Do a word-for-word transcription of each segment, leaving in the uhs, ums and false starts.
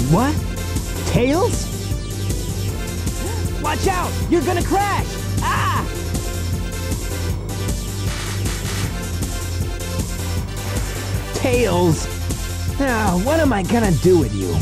What? Tails? Watch out! You're gonna crash! Ah! Tails! Ah, what am I gonna do with you?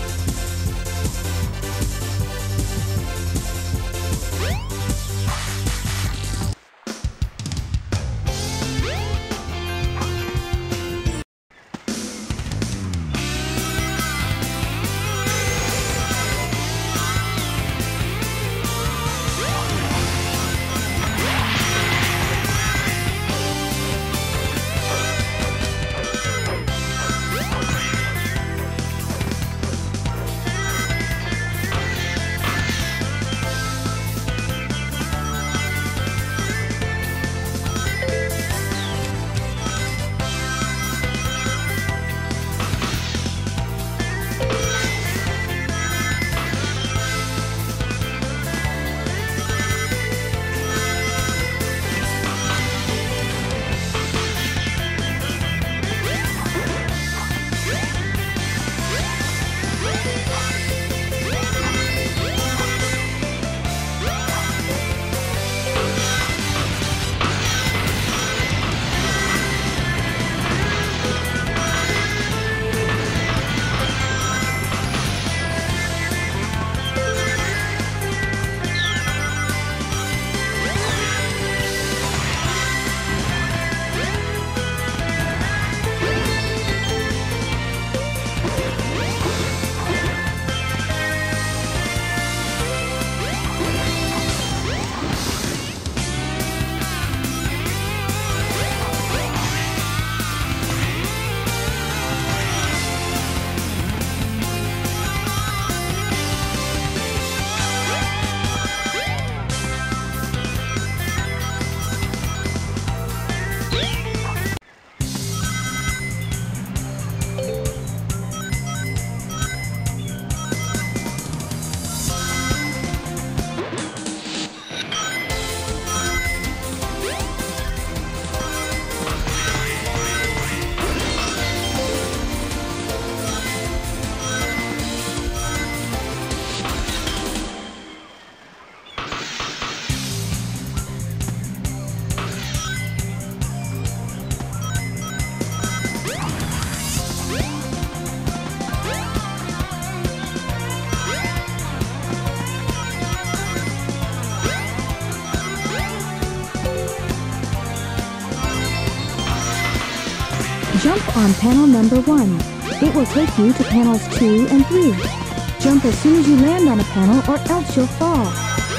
Jump on panel number one. It will take you to panels two and three. Jump as soon as you land on a panel or else you'll fall.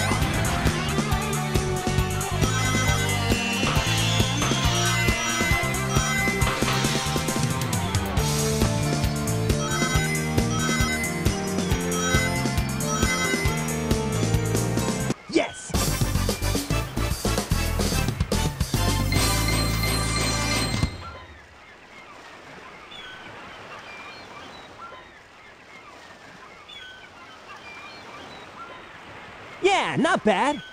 Yes! Yeah, not bad.